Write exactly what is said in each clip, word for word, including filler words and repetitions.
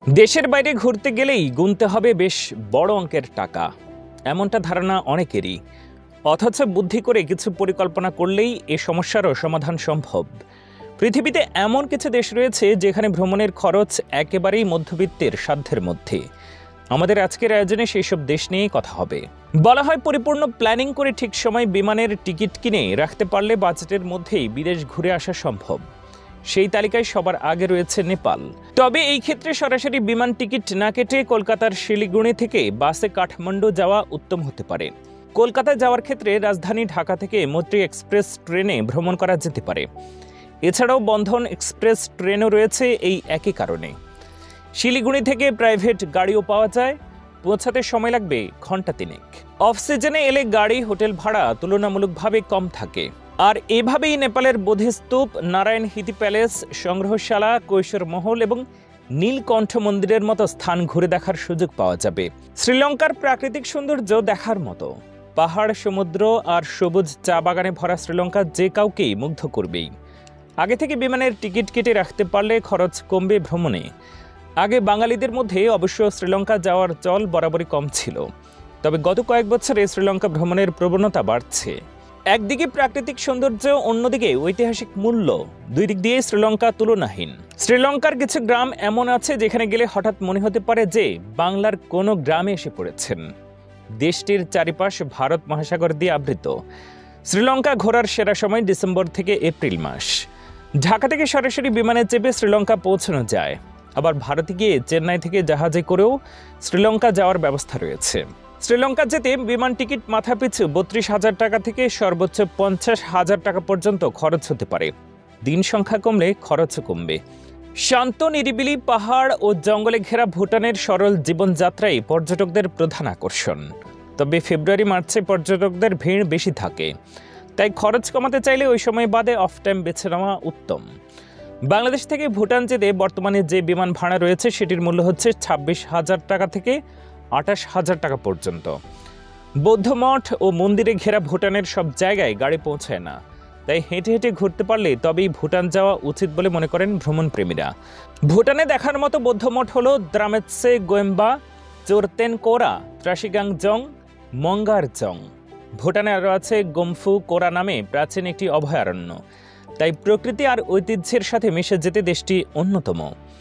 দেশের বাইরে ঘুরতে গেলেই গুনতে হবে বেশ বড় অঙ্কের টাকা, এমনটা ধারণা অনেকেরই। অথচ বুদ্ধি করে কিছু পরিকল্পনা করলেই এ সমস্যারও সমাধান সম্ভব। পৃথিবীতে এমন কিছু দেশ রয়েছে যেখানে ভ্রমণের খরচ একেবারেই মধ্যবিত্তের সাধ্যের মধ্যে। আমাদের আজকের আয়োজনে সেই সব দেশ নিয়েই কথা হবে। বলা হয়, পরিপূর্ণ প্ল্যানিং করে ঠিক সময় বিমানের টিকিট কিনে রাখতে পারলে বাজেটের মধ্যেই বিদেশ ঘুরে আসা সম্ভব। সেই তালিকায় সবার আগে রয়েছে নেপাল। তবে এই ক্ষেত্রে সরাসরি বিমান টিকিট না কেটে কলকাতার শিলিগুড়ি থেকে বাসে কাঠমান্ডু যাওয়া উত্তম হতে পারে। কলকাতায় যাওয়ার ক্ষেত্রে রাজধানী ঢাকা থেকে মৈত্রী এক্সপ্রেস ট্রেনে ভ্রমণ করা যেতে পারে। এছাড়াও বন্ধন এক্সপ্রেস ট্রেনও রয়েছে এই একই কারণে। শিলিগুড়ি থেকে প্রাইভেট গাড়িও পাওয়া যায়, পৌঁছাতে সময় লাগবে ঘন্টা তিনেক। অফ সিজনে এলে গাড়ি হোটেল ভাড়া তুলনামূলকভাবে কম থাকে। আর এভাবেই নেপালের বোধিস্তূপ, নারায়ণ হিতি প্যালেস, সংগ্রহশালা, কৈশোর মহল এবং নীলকণ্ঠ মন্দিরের মতো স্থান ঘুরে দেখার সুযোগ পাওয়া যাবে। শ্রীলঙ্কার প্রাকৃতিক সৌন্দর্য দেখার মতো। পাহাড়, সমুদ্র আর সবুজ চা বাগানে ভরা শ্রীলঙ্কা যে কাউকেই মুগ্ধ করবেই। আগে থেকে বিমানের টিকিট কেটে রাখতে পারলে খরচ কমবে ভ্রমণে। আগে বাঙালিদের মধ্যে অবশ্য শ্রীলঙ্কা যাওয়ার চল বরাবরই কম ছিল, তবে গত কয়েক বছরে শ্রীলঙ্কা ভ্রমণের প্রবণতা বাড়ছে। একদিকে প্রাকৃতিক সৌন্দর্য, অন্যদিকে ঐতিহাসিক মূল্য, দুই দিক দিয়ে শ্রীলঙ্কা তুলনাহীন। শ্রীলঙ্কার কিছু গ্রাম এমন আছে যেখানে গেলে হঠাৎ মনে হতে পারে যে বাংলার কোনো গ্রামে এসে পড়েছেন। দেশটির চারিপাশ ভারত মহাসাগর দিয়ে আবৃত। শ্রীলঙ্কা ঘোরার সেরা সময় ডিসেম্বর থেকে এপ্রিল মাস। ঢাকা থেকে সরাসরি বিমানে চেপে শ্রীলঙ্কা পৌঁছানো যায়। আবার ভারতে গিয়ে চেন্নাই থেকে জাহাজে করেও শ্রীলঙ্কা যাওয়ার ব্যবস্থা রয়েছে। শ্রীলঙ্কা যেতে বিমান টিকিট মাথাপিছু বত্রিশ হাজার টাকা থেকে সর্বোচ্চ পঞ্চাশ হাজার টাকা পর্যন্ত খরচ হতে পারে। দিন সংখ্যা কমলে খরচও কমবে। শান্ত নিরিবিলি পাহাড় ও জঙ্গলে ঘেরা ভুটানের সরল জীবনযাত্রাই পর্যটকদের প্রধান আকর্ষণ। তবে ফেব্রুয়ারি মার্চে পর্যটকদের ভিড় বেশি থাকে, তাই খরচ কমাতে চাইলে ওই সময় বাদে অফ টাইম বেছে নেওয়া উত্তম। বাংলাদেশ থেকে ভুটান যেতে বর্তমানে যে বিমান ভাড়া রয়েছে সেটির মূল্য হচ্ছে ছাব্বিশ হাজার টাকা থেকে আঠাশ হাজার টাকা পর্যন্ত। বৌদ্ধ মঠ ও মন্দিরে ঘেরা ভুটানের সব জায়গায় গাড়ি পৌঁছায় না, তাই হেঁটে হেঁটে ঘুরতে পারলে তবেই ভুটান যাওয়া উচিত বলে মনে করেন ভ্রমণ প্রেমীরা। ভুটানে দেখার মতো বৌদ্ধ মঠ হল দ্রামেৎসে গোয়েম্বা, চোরতেন কোরা, ত্রাসিগাংজং, মঙ্গারজং। ভুটানে আরও আছে গোমফু কোরা নামে প্রাচীন একটি অভয়ারণ্য, তাই প্রকৃতি আর ঐতিহ্যের সাথে মিশে যেতে দেশটি অন্যতম।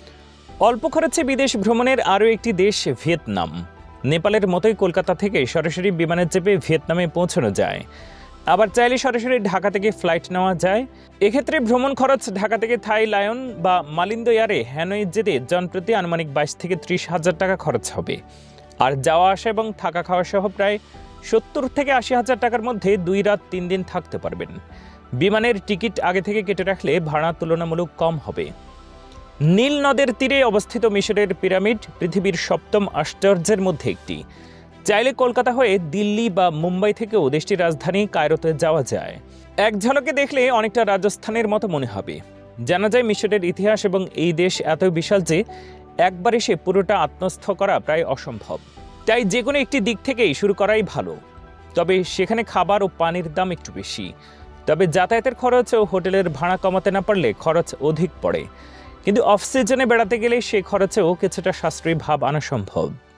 অল্প খরচে বিদেশ ভ্রমণের আরও একটি দেশ ভিয়েতনাম। নেপালের মতোই কলকাতা থেকে সরাসরি বিমানে চেপে ভিয়েতনামে পৌঁছানো যায়। আবার চাইলে সরাসরি ঢাকা থেকে ফ্লাইট নেওয়া যায়। এক্ষেত্রে ভ্রমণ খরচ ঢাকা থেকে থাই লায়ন বা মালিন্দো এয়ারে হ্যানয় যেতে জনপ্রতি আনুমানিক বাইশ থেকে ত্রিশ হাজার টাকা খরচ হবে। আর যাওয়া আসা এবং থাকা খাওয়া সহ প্রায় সত্তর থেকে আশি হাজার টাকার মধ্যে দুই রাত তিন দিন থাকতে পারবেন। বিমানের টিকিট আগে থেকে কেটে রাখলে ভাড়া তুলনামূলক কম হবে। নীল নদের তীরে অবস্থিত মিশরের পিরামিড পৃথিবীর সপ্তম আশ্চর্যের মধ্যে একটি। চাইলে কলকাতা হয়ে দিল্লি বা মুম্বাই থেকেও দেশটির রাজধানী কায়রোতে যাওয়া যায়। এক ঝলকে দেখলে অনেকটা রাজস্থানের মতো মনে হবে। জানা যায় মিশরের ইতিহাস এবং এই দেশ এতই বিশাল যে একবার এসে পুরোটা আত্মস্থ করা প্রায় অসম্ভব। তাই যে কোনো একটি দিক থেকেই শুরু করাই ভালো। তবে সেখানে খাবার ও পানির দাম একটু বেশি। তবে যাতায়াতের খরচ ও হোটেলের ভাড়া কমাতে না পারলে খরচ অধিক পড়ে। কিন্তু অফ সিজনে বেড়াতে গেলে সেই খরচেও কিছুটা সাশ্রয়ী ভাব আনা সম্ভব।